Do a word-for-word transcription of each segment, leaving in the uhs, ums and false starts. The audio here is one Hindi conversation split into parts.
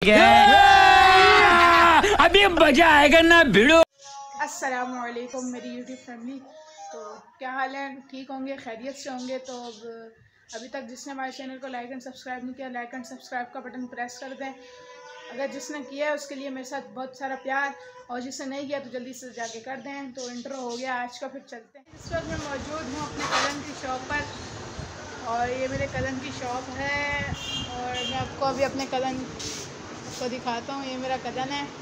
अभी मजा आएगा ना भिड़ो। अस्सलाम वालेकुम मेरी यूट्यूब फैमिली। तो क्या हाल है, ठीक होंगे, खैरियत से होंगे। तो अब अभी तक जिसने हमारे चैनल को लाइक एंड सब्सक्राइब नहीं किया, लाइक एंड सब्सक्राइब का बटन प्रेस कर दें। अगर जिसने किया है उसके लिए मेरे साथ बहुत सारा प्यार, और जिसने नहीं किया तो जल्दी से जाके कर दें। तो इंट्रो हो गया आज का, फिर चलते हैं। इस वक्त मैं मौजूद हूँ अपने कज़न की शॉप पर, और ये मेरे कज़न की शॉप है। और मैं आपको अभी अपने कज़न को दिखाता हूँ। ये मेरा कज़न है।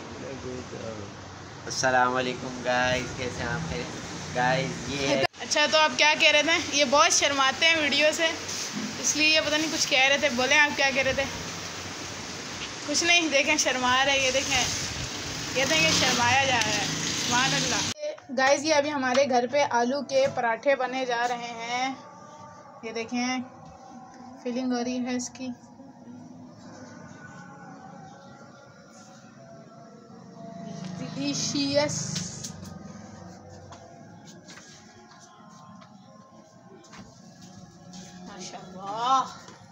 अस्सलाम वालेकुम गाइस, कैसे हैं आप गाइस? ये है। अच्छा, तो आप क्या कह रहे थे? ये बहुत शर्माते हैं वीडियो से, इसलिए ये पता नहीं कुछ कह रहे थे। बोलें, आप क्या कह रहे थे? कुछ नहीं, देखें शर्मा रहे, ये देखें, ये देखें शर्माया जा रहा है। सुभान अल्लाह। गाइस, ये अभी हमारे घर पे आलू के पराठे बने जा रहे हैं। ये देखें, फीलिंग हो रही है इसकी। डिलीशियस। माशाल्लाह।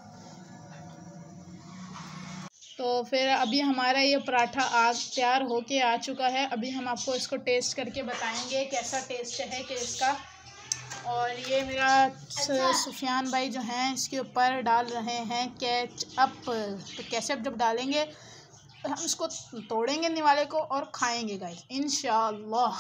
तो फिर अभी हमारा ये पराठा आग तैयार होके आ चुका है। अभी हम आपको इसको टेस्ट करके बताएंगे कैसा टेस्ट है कि इसका। और ये मेरा अच्छा। सुफियान भाई जो हैं इसके ऊपर डाल रहे हैं केचअप। तो केचअप जब डालेंगे तो हम इसको तोड़ेंगे निवाले को और खाएंगे गाइस इंशाअल्लाह।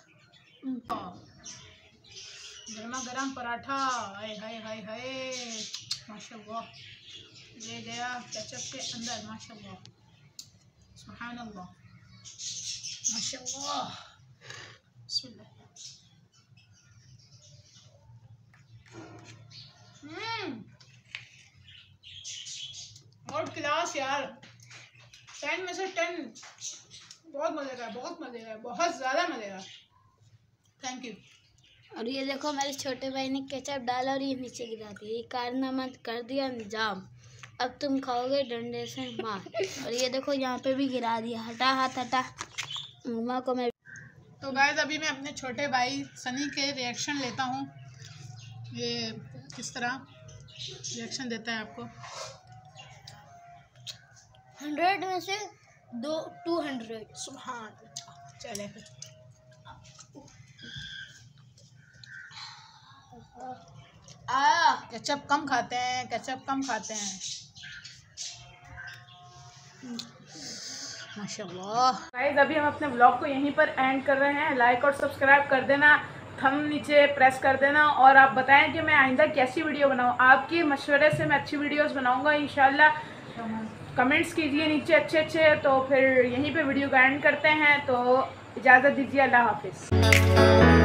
गरमा गरम पराठा, हाय हाय हाय हाय, माशाल्लाह। ये गया केचप के अंदर, माशाल्लाह, सुभान अल्लाह, माशाल्लाह, बिस्मिल्लाह। हम्म, और क्लास यार, टेन में से टेन। बहुत मजे का, बहुत मजे का, बहुत ज़्यादा मजे का। Thank you. और ये देखो, मेरे छोटे भाई ने केचप डाला और ये नीचे गिरा दिया। ये कारनामा कर दिया निजाम। अब तुम खाओगे डंडे से मार। और ये देखो यहाँ पे भी गिरा दिया। हटा हाथ हटा, मम्मा को मैं। तो गाइस, अभी मैं अपने छोटे भाई सनी के रिएक्शन लेता हूँ। ये किस तरह रिएक्शन देता है आपको। हंड्रेड में से दो टू हंड्रेड। सुभान। चले फिर। आ केचप कम खाते हैं, केचप कम खाते हैं, माशाल्लाह। गाइस, अभी हम अपने ब्लॉग को यहीं पर एंड कर रहे हैं। लाइक और सब्सक्राइब कर देना, थंब नीचे प्रेस कर देना, और आप बताएं कि मैं आइंदा कैसी वीडियो बनाऊं। आपके मशवरे से मैं अच्छी वीडियोस बनाऊंगा इंशाल्लाह। कमेंट्स कीजिए नीचे अच्छे अच्छे। तो फिर यहीं पे वीडियो को एंड करते हैं। तो इजाज़त दीजिए, अल्लाह हाफिज़।